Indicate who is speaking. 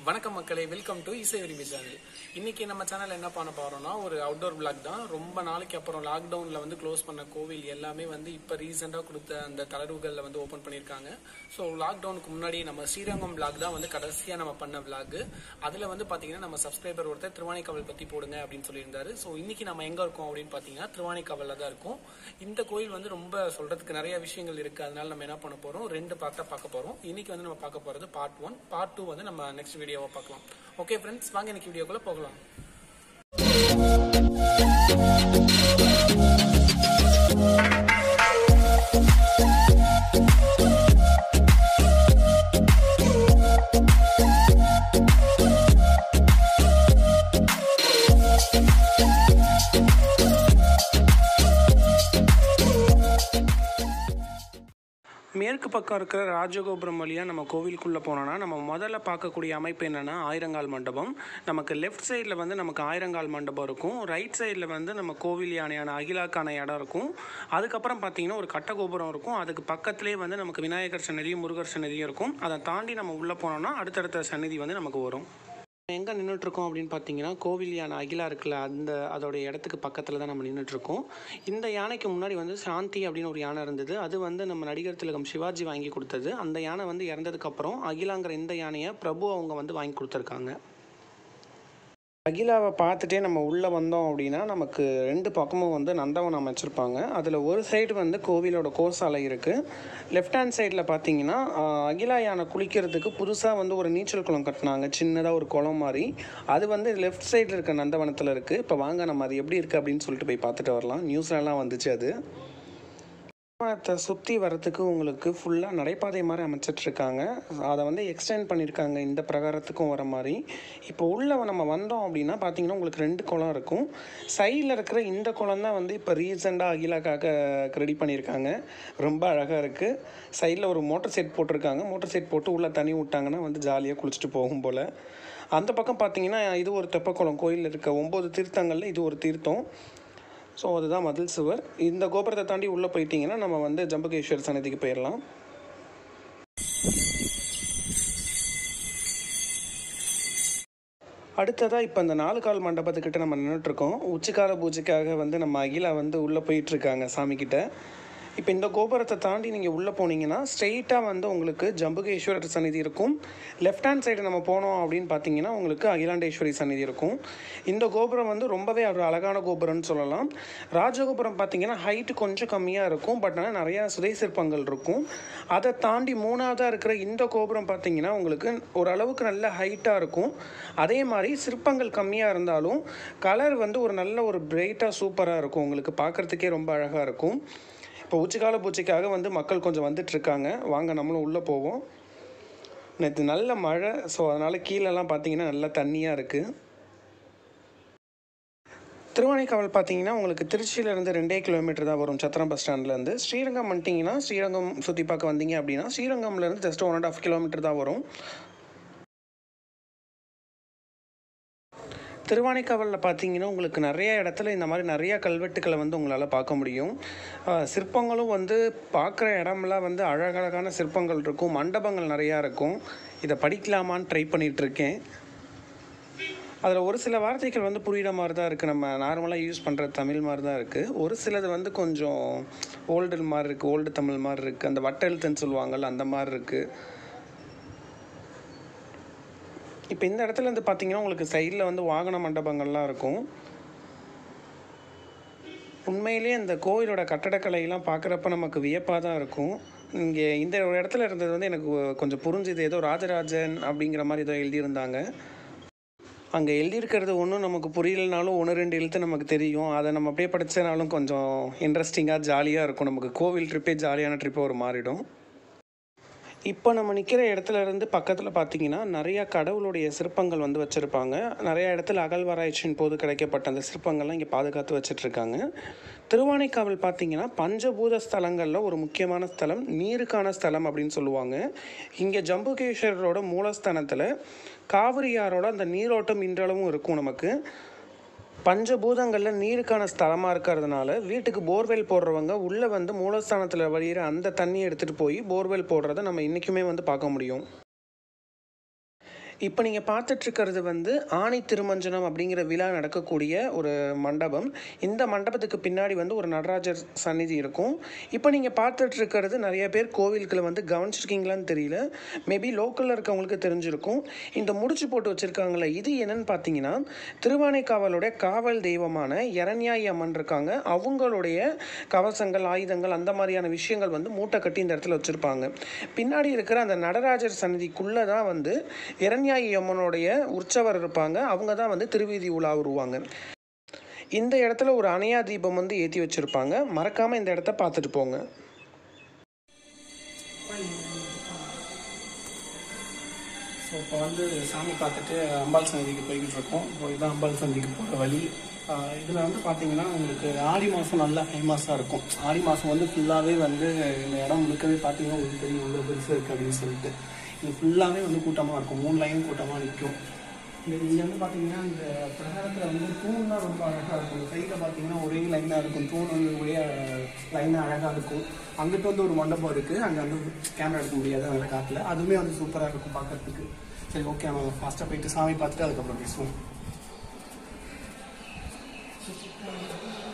Speaker 1: வணக்கம் மக்களே, welcome to இசை விரும்பி சேனல். இன்னைக்கு நம்ம சேனல் என்ன பண்ண போறோம்னா ஒரு அவுட்டோர் பிளாக் தான். ரொம்ப நாளைக்கு அப்புறம் லாக்டவுன்ல க்ளோஸ் பண்ண கோவில் எல்லாமே இப்ப ரீசெண்டா கொடுத்த அந்த தளர்வுகள்ல ஓபன் பண்ணிருக்காங்க. ஸோ லாக்டவுனுக்கு முன்னாடி நம்ம ஸ்ரீரங்கம் பிளாக் தான் கடைசியா நம்ம பண்ண பிளாக். அதுல பாத்தீங்கன்னா நம்ம சப்ஸ்கிரைபர் ஒருத்தர் திருவானைக்காவல் பத்தி போடுங்க அப்படின்னு சொல்லியிருந்தாரு. ஸோ இன்னைக்கு நம்ம எங்க இருக்கோம் அப்படின்னு பாத்தீங்கன்னா திருவானைக்காவல்ல தான் இருக்கும். இந்த கோயில் ரொம்ப சொல்றதுக்கு நிறைய விஷயங்கள் இருக்கு. அதனால நம்ம என்ன பண்ண போறோம், 2 பார்ட்டா பார்க்க போறோம். இன்னைக்கு நம்ம பார்க்க போறது பார்ட் 1. பார்ட் 2 நம்ம நெக்ஸ்ட் வீடியோவை பார்க்கலாம். ஓகே ஃப்ரெண்ட்ஸ், வாங்க இன்னைக்கு வீடியோக்குள்ள போகலாம். மேற்கு பக்கம் இருக்கிற ராஜகோபுரம் வழியாக நம்ம கோவிலுக்குள்ளே போனோன்னா நம்ம முதல்ல பார்க்கக்கூடிய அமைப்பு என்னென்னா ஆயிரங்கால் மண்டபம். நமக்கு லெஃப்ட் சைடில் நமக்கு ஆயிரங்கால் மண்டபம் இருக்கும். ரைட் சைடில் நம்ம கோவில் யானையான அகிலாக்கான இடம் இருக்கும். அதுக்கப்புறம் பார்த்திங்கன்னா ஒரு கட்டகோபுரம் இருக்கும். அதுக்கு பக்கத்துலேயே நமக்கு விநாயகர் சன்னதியும் முருகர் சன்னதியும் இருக்கும். அதை தாண்டி நம்ம உள்ளே போனோன்னா அடுத்தடுத்த சன்னதி நமக்கு வரும். எங்கே நின்றுட்டுருக்கோம் அப்படின்னு பார்த்தீங்கன்னா கோவில் யானை அகிலா இருக்குல்ல, அதோடைய இடத்துக்கு பக்கத்தில் தான் நம்ம நின்றுட்டுருக்கோம். இந்த யானைக்கு முன்னாடி சாந்தி அப்படின்னு ஒரு யானை இருந்தது. அது நம்ம நடிகர் திலகம் சிவாஜி வாங்கி கொடுத்தது. அந்த யானை இறந்ததுக்கப்புறம் அகிலாங்கிற இந்த யானையை பிரபு அவங்க வாங்கி கொடுத்துருக்காங்க. அகிலாவை பார்த்துட்டே நம்ம உள்ளே வந்தோம் அப்படின்னா நமக்கு 2 பக்கமும் நந்தவனம் அமைச்சிருப்பாங்க. அதில் ஒரு சைடு கோவிலோட கோசாலை இருக்குது. லெஃப்ட் ஹேண்ட் சைடில் பார்த்தீங்கன்னா அகிலா யானை குளிக்கிறதுக்கு புதுசாக ஒரு நீச்சல் குளம் கட்டினாங்க, சின்னதாக ஒரு குளம் மாதிரி. அது லெஃப்ட் சைடில் இருக்க நந்தவனத்தில் இருக்குது. இப்போ வாங்க நம்ம அது எப்படி இருக்குது அப்படின்னு சொல்லிட்டு போய் பார்த்துட்டு வரலாம். நியூஸ்லலாம் வந்துச்சு. அது சுற்றி வரத்துக்கு உங்களுக்கு ஃபுல்லாக நடைபாதை மாதிரி அமைச்சிட்ருக்காங்க. அதை எக்ஸ்டெண்ட் பண்ணியிருக்காங்க இந்த பிரகாரத்துக்கும் வர மாதிரி. இப்போ உள்ளே நம்ம வந்தோம் அப்படின்னா பார்த்தீங்கன்னா உங்களுக்கு 2 குளம் இருக்கும். சைடில் இருக்கிற இந்த குளம் தான் இப்போ ரீசெண்டாக அகிலாக்காக ரெடி பண்ணியிருக்காங்க. ரொம்ப அழகாக இருக்குது. சைடில் ஒரு மோட்டர் செட் போட்டிருக்காங்க. மோட்டர் செட் போட்டு உள்ளே தண்ணி விட்டாங்கன்னா ஜாலியாக குளிச்சுட்டு போகும் போல். அந்த பக்கம் பார்த்தீங்கன்னா இது ஒரு தெப்பக்குளம். கோயிலில் இருக்க 9 தீர்த்தங்களில் இது ஒரு தீர்த்தம். ஸோ அதுதான் மதில் சுவர். இந்த கோபுரத்தை தாண்டி உள்ளே போயிட்டீங்கன்னா நம்ம ஜம்புகேஸ்வர் சன்னதிக்கு போயிடலாம். அடுத்ததாக இப்போ இந்த 4 கால் மண்டபத்துக்கிட்ட நம்ம நின்றுட்டுருக்கோம். உச்சிக்கால பூஜைக்காக நம்ம அகிலா உள்ளே போயிட்டுருக்காங்க சாமிக்கிட்ட. இப்போ இந்த கோபுரத்தை தாண்டி நீங்கள் உள்ளே போனீங்கன்னா ஸ்ட்ரெயிட்டாக உங்களுக்கு ஜம்புகேஸ்வரர் சன்னதி இருக்கும். லெஃப்ட் ஹேண்ட் சைடு நம்ம போனோம் அப்படின்னு பார்த்தீங்கன்னா உங்களுக்கு அகிலாண்டேஸ்வரி சன்னதி இருக்கும். இந்த கோபுரம் ரொம்பவே ஒரு அழகான கோபுரம்னு சொல்லலாம். ராஜகோபுரம் பார்த்தீங்கன்னா ஹைட்டு கொஞ்சம் கம்மியாக இருக்கும். பட் ஆனால் நிறையா சுதை சிற்பங்கள் இருக்கும். அதை தாண்டி 3ஆவதாக இருக்கிற இந்த கோபுரம் பார்த்தீங்கன்னா உங்களுக்கு ஓரளவுக்கு நல்ல ஹைட்டாக இருக்கும். அதே மாதிரி சிற்பங்கள் கம்மியாக இருந்தாலும் கலர் ஒரு நல்ல ஒரு பிரைட்டாக சூப்பராக இருக்கும். உங்களுக்கு பார்க்குறதுக்கே ரொம்ப அழகாக இருக்கும். இப்போ உச்சிக்கால பூஜைக்காக மக்கள் கொஞ்சம் வந்துட்டுருக்காங்க. வாங்க நம்மளும் உள்ளே போவோம். நேற்று நல்ல மழை. ஸோ அதனால் கீழெல்லாம் பார்த்தீங்கன்னா நல்லா தண்ணியாக இருக்குது. திருவானைக்காவல் பார்த்தீங்கன்னா உங்களுக்கு திருச்சியிலேருந்து 2 கிலோமீட்டர் தான் வரும். சத்திரம் பஸ் ஸ்டாண்ட்லேருந்து. ஸ்ரீரங்கம் வந்துட்டிங்கன்னா ஸ்ரீரங்கம் சுற்றி பார்க்க வந்தீங்க அப்படின்னா ஸ்ரீரங்கம்லேருந்து ஜஸ்ட் 1.5 கிலோமீட்டர் தான் வரும். திருவானைக்காவலில் பார்த்தீங்கன்னா உங்களுக்கு நிறைய இடத்துல இந்த மாதிரி நிறையா கல்வெட்டுக்களை உங்களால் பார்க்க முடியும். சிற்பங்களும் பார்க்குற இடம்லாம் அழகழகான சிற்பங்கள் இருக்கும். மண்டபங்கள் நிறையா இருக்கும். இதை படிக்கலாமான்னு ட்ரை பண்ணிகிட்ருக்கேன். அதில் ஒரு சில வார்த்தைகள் புரிகிற மாதிரி தான் இருக்குது. நம்ம நார்மலாக யூஸ் பண்ணுற தமிழ் மாதிரி தான் இருக்குது. ஒரு சிலது கொஞ்சம் ஓல்டு மாதிரி இருக்குது. ஓல்டு தமிழ் மாதிரி இருக்குது. அந்த வட்ட எழுத்துன்னு சொல்லுவாங்கள்ல, அந்த மாதிரி இருக்குது. இப்போ இந்த இடத்துல பார்த்தீங்கன்னா உங்களுக்கு சைடில் வாகன மண்டபங்கள்லாம் இருக்கும். உண்மையிலே இந்த கோயிலோட கட்டடக்கலையெல்லாம் பார்க்குறப்ப நமக்கு வியப்பாக தான் இருக்கும். இங்கே இந்த ஒரு இடத்துல இருந்தது எனக்கு கொஞ்சம் புரிஞ்சுது. ஏதோ ராஜராஜன் அப்படிங்கிற மாதிரி ஏதோ எழுதியிருந்தாங்க. அங்கே எழுதியிருக்கிறது ஒன்றும் நமக்கு புரியலனாலும் 1-2 எழுத்து நமக்கு தெரியும். அதை நம்ம அப்படியே படித்தனாலும் கொஞ்சம் இன்ட்ரெஸ்டிங்காக ஜாலியாக இருக்கும். நமக்கு கோவில் ட்ரிப்பே ஜாலியான ட்ரிப்பாக ஒரு மாறிடும். இப்போ நம்ம நிற்கிற இடத்துல இருந்து பக்கத்தில் பார்த்தீங்கன்னா நிறையா கடவுளுடைய சிற்பங்கள் வச்சுருப்பாங்க. நிறையா இடத்துல அகழ்வாராய்ச்சியின் போது கிடைக்கப்பட்ட அந்த சிற்பங்கள்லாம் இங்கே பாதுகாத்து வச்சிட்ருக்காங்க. திருவானைக்காவல் பார்த்தீங்கன்னா பஞ்சபூத ஸ்தலங்களில் ஒரு முக்கியமான ஸ்தலம், நீருக்கான ஸ்தலம் அப்படின்னு சொல்லுவாங்க. இங்கே ஜம்புகேஸ்வரரோட மூலஸ்தானத்தில் காவிரியாரோட அந்த நீரோட்டம் இன்றளவும் இருக்கும். நமக்கு பஞ்சபூதங்களில் நீருக்கான ஸ்தலமாக இருக்கிறதுனால வீட்டுக்கு போர்வெல் போடுறவங்க உள்ளே மூலஸ்தானத்தில் வழியிற அந்த தண்ணியை எடுத்துகிட்டு போய் போர்வெல் போடுறத நம்ம இன்றைக்குமே பார்க்க முடியும். இப்போ நீங்கள் பார்த்துட்ருக்கிறது வந்து ஆணி திருமஞ்சனம் அப்படிங்கிற விழா நடக்கக்கூடிய ஒரு மண்டபம். இந்த மண்டபத்துக்கு பின்னாடி வந்து ஒரு நடராஜர் சந்நிதி இருக்கும். இப்போ நீங்கள் பார்த்துட்ருக்கிறது நிறைய பேர் கோவில்களை வந்து கவனிச்சிருக்கீங்களான்னு தெரியல, மேபி லோக்கலில் இருக்கவங்களுக்கு தெரிஞ்சிருக்கும். இந்த முடிச்சு போட்டு வச்சுருக்காங்களே, இது என்னென்னு பார்த்தீங்கன்னா திருவானைக்காவலுடைய காவல் தெய்வமான இரண்யாயி அம்மன் இருக்காங்க. அவங்களுடைய கவசங்கள், ஆயுதங்கள், அந்த மாதிரியான விஷயங்கள் வந்து மூட்டை கட்டி இந்த இடத்துல வச்சுருப்பாங்க. பின்னாடி இருக்கிற அந்த நடராஜர் சந்நிதிக்குள்ளே தான் வந்து இரண்யாயி அம்மனுடைய உற்சவர் இருப்பாங்க. அவங்க தான் வந்து திருவீதி உலா வருவாங்க. இந்த இடத்துல ஒரு அணையா தீபம் வந்து ஏற்றி வச்சுருப்பாங்க. மறக்காமல் இந்த இடத்த பார்த்துட்டு போங்க. ஸோ இப்போ வந்து சாமி பார்த்துட்டு அம்பாள் சந்நிதிக்கு போய்கிட்டு இருக்கோம். இப்போ இதுதான் அம்பாள் சந்நிதிக்கு போகிற வழி. இதில் வந்து பார்த்தீங்கன்னா உங்களுக்கு ஆடி மாதம் நல்லா ஃபேமஸாக இருக்கும். ஆடி மாதம் வந்து ஃபுல்லாகவே வந்து இந்த இடம் முழுக்கவே பார்த்தீங்கன்னா உங்களுக்கு தெரியும் இவ்வளோ பெருசாக இருக்குது அப்படின்னு சொல்லிட்டு. இது ஃபுல்லாகவே வந்து கூட்டமாக இருக்கும். 3 லைன் கூட்டமாக நிற்கும். இங்கே வந்து பார்த்தீங்கன்னா இந்த பிரகாரத்தில் வந்து தூண்லாம் ரொம்ப அழகாக இருக்கும். இந்த சைடில் பார்த்தீங்கன்னா ஒரே லைனாக இருக்கும். தூண் வந்து ஒரே லைனாக அழகாக இருக்கும். அங்கிட்டு வந்து ஒரு மண்டபம் இருக்குது. அங்கே வந்து கேமரா எடுக்க முடியாது அந்த காட்டில். அதுவுமே வந்து சூப்பராக இருக்கும் பார்க்கறதுக்கு. சரி, ஓகே, நம்ம ஃபாஸ்ட்டாக போயிட்டு சாமி பார்த்துட்டு அதுக்கப்புறம் பேசுவோம்.